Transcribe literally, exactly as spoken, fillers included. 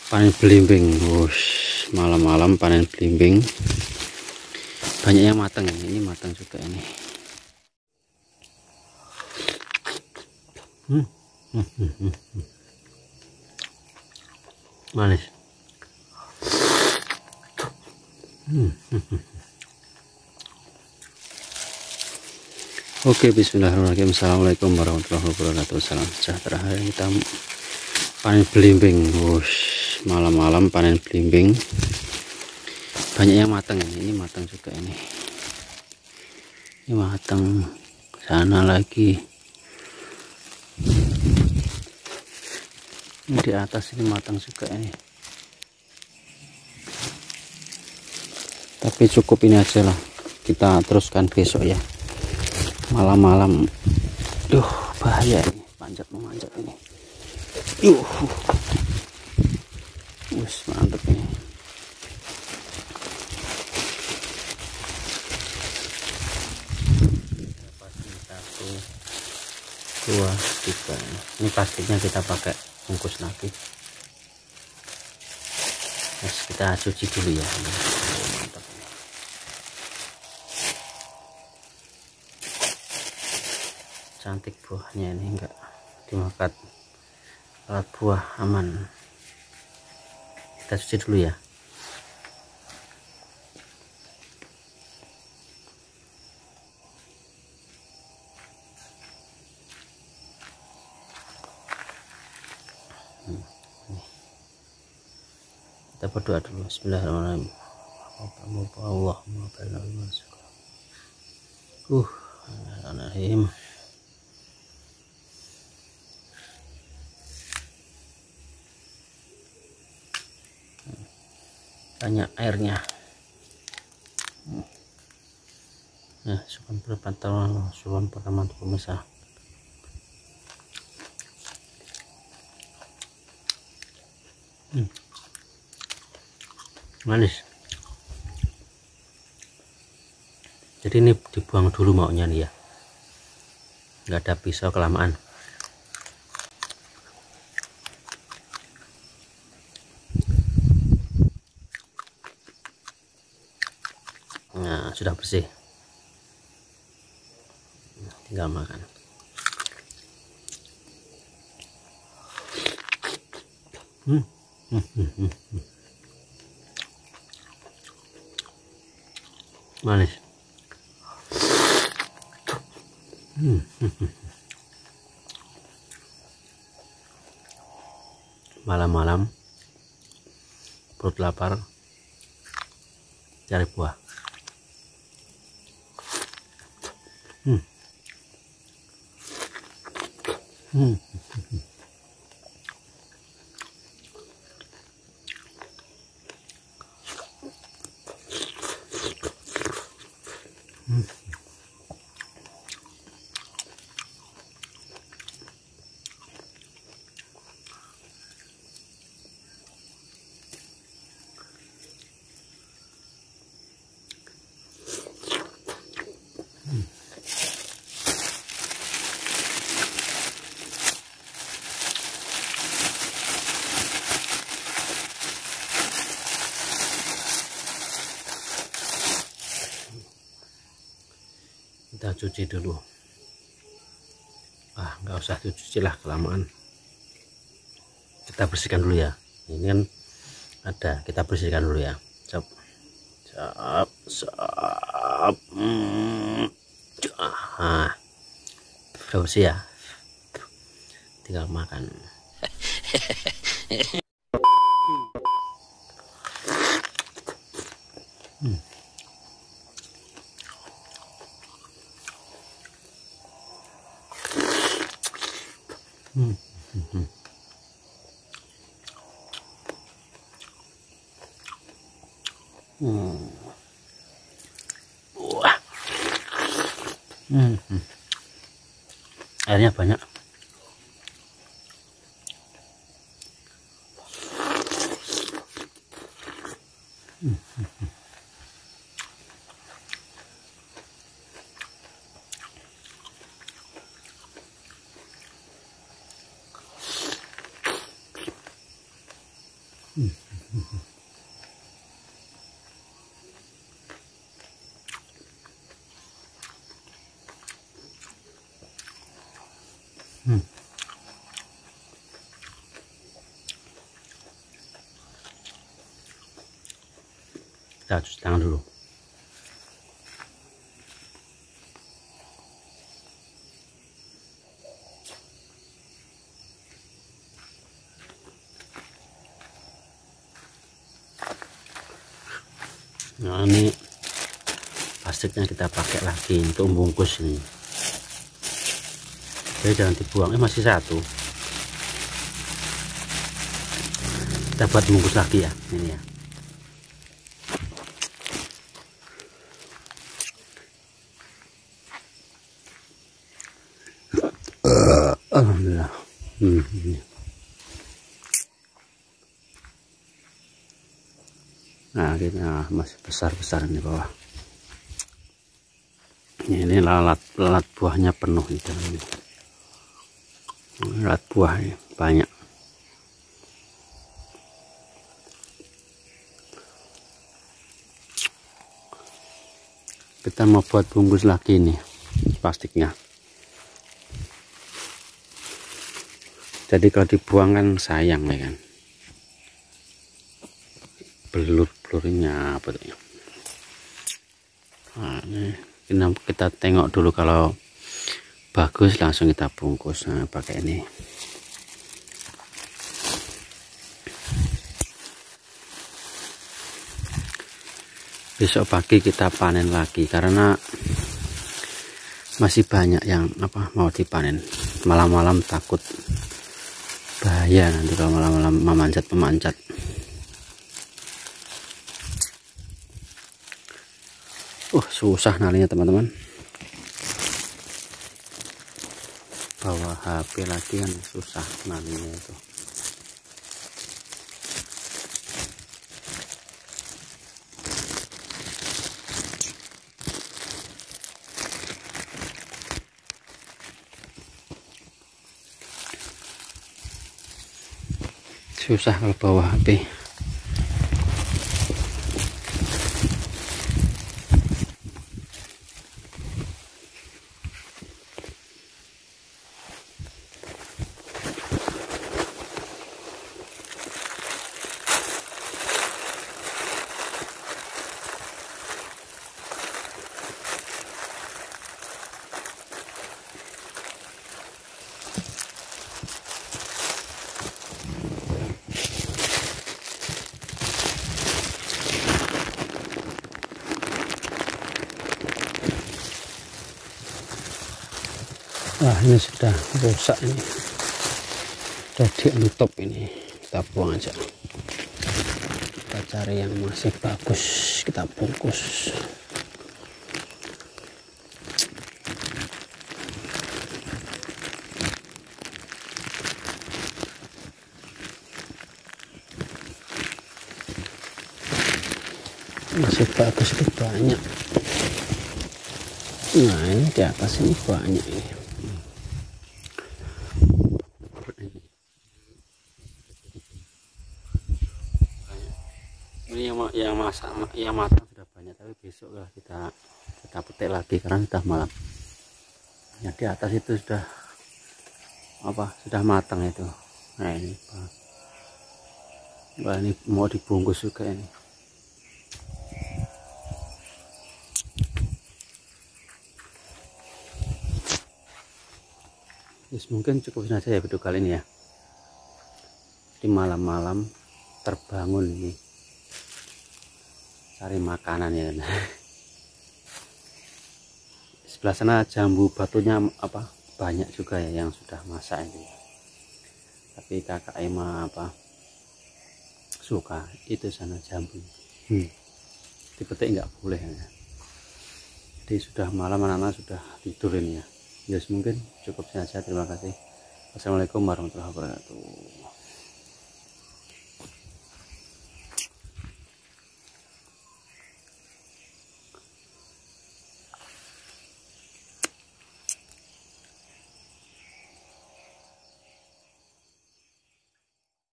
Panen belimbing, wush, malam-malam panen belimbing, banyak yang matang. Ini matang juga ini. Hmm. Hmm, hmm, hmm, hmm. Manis. Hmm, hmm, hmm. Oke, bismillahirrahmanirrahim. Assalamualaikum warahmatullahi wabarakatuh. Salam sejahtera. Hari ini kita panen belimbing, wush, malam-malam panen belimbing, banyak yang matang. Ini matang juga ini. Ini matang, sana lagi. Ini di atas ini matang juga ini. Tapi cukup ini aja lah. Kita teruskan besok ya. Malam-malam. Duh, bahaya ini. Panjat memanjat ini. Yuh. Wus, mantep ini. Satu, dua, tiga. Ini plastiknya kita pakai bungkus lagi. Terus kita cuci dulu ya. Mantap. Cantik buahnya ini, enggak dimakan alat buah, aman. Kita cuci dulu ya. Kita berdoa dulu. Bismillahirrahmanirrahim. Allahumma barik uh Bismillahirrahmanirrahim. Banyak airnya. Nah, sukan perpantauan, sukan pertama untuk pemirsa. Hmm. Manis. Jadi ini dibuang dulu maunya nih ya, nggak ada pisau kelamaan. Nah, sudah bersih, tinggal makan. Hmm. Hmm, hmm, hmm, hmm. Manis. Hmm, hmm, hmm. Malam-malam perut lapar, cari buah. Hmm. Hmm. Hmm. Kita cuci dulu. Ah, nggak usah dicuci lah, kelamaan. Kita bersihkan dulu ya. Ini kan ada, kita bersihkan dulu ya. Cop, cop, cop. Hmm. Ah, udah bersih ya. Tinggal makan. Hmm. Hmm. Hmm. Hmm. Wah. Hmm. Hmm. Airnya banyak. Hmm. Hmm. Hmm. Hmm. Kita cuci tangan dulu. Nah, ini plastiknya kita pakai lagi untuk membungkus ini. Jadi jangan dibuang. Eh, masih satu. Kita buat bungkus lagi ya, ini ya. Alhamdulillah. Hmm, ini. Nah, kita masih besar-besar ini bawah. Ini lalat lalat buahnya penuh itu. Lalat buah ini banyak. Kita mau buat bungkus lagi nih plastiknya. Jadi kalau dibuang kan sayang ya kan. Belur-belurnya apa tuh ya. Nah, ini kita tengok dulu, kalau bagus langsung kita bungkus. Nah, pakai ini. Besok pagi kita panen lagi karena masih banyak yang apa mau dipanen. Malam-malam takut bahaya nanti kalau malam-malam memanjat-memanjat. Uh, susah nalinya teman-teman. Bawa H P lagi kan susah nalinya itu. Susah kalau bawa H P. Wah, ini sudah rusak ini, sudah ditutup ini, kita buang aja. Kita cari yang masih bagus, kita bungkus. Masih bagus itu banyak. Nah, ini di atas ini banyak ini. Ini yang yang masak yang matang sudah banyak, tapi besok lah kita kita petik lagi karena sudah malam. Yang di atas itu sudah apa sudah matang itu. Nah, ini wah, ini mau dibungkus juga ini. Yes, mungkin cukup saja ya video kali ini ya. Di malam-malam terbangun ini cari makanan ya. Sebelah sana jambu batunya apa banyak juga ya yang sudah masak ini. Tapi kakak Ema apa suka itu sana jambu. Hmm. Dipetik nggak boleh ya. Jadi sudah malam, anak-anak sudah tidur ini ya. Ya, yes, mungkin cukup saja. Terima kasih. Wassalamualaikum warahmatullahi wabarakatuh.